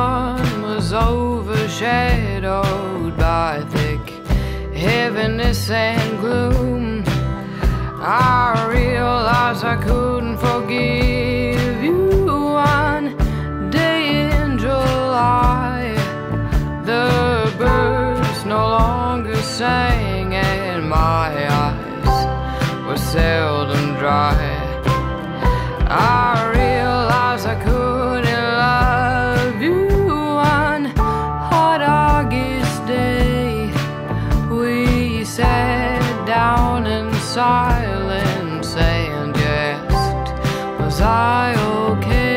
sun was overshadowed by thick heaviness and gloom. I realized I couldn't forgive you. One day in July, the birds no longer sang and my eyes were seldom dry. I realized I couldn't love you. One hot August day, we sat down in silence and asked, was I okay?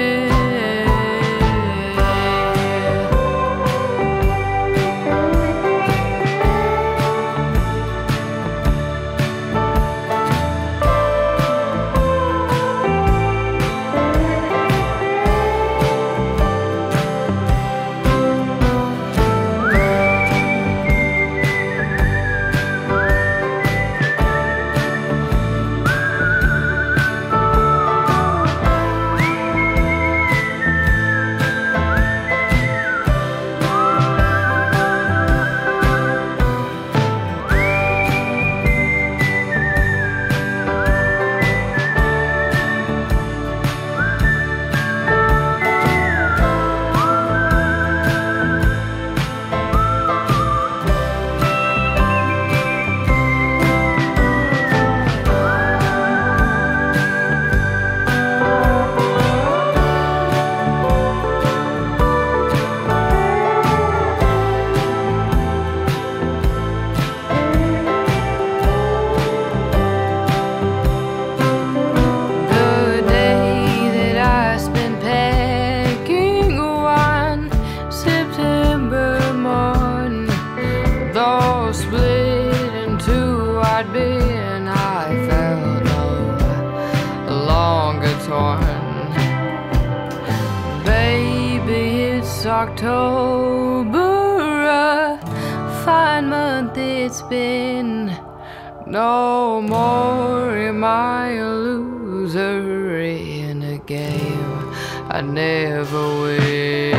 October, a fine month it's been. No more am I a loser in a game I never win.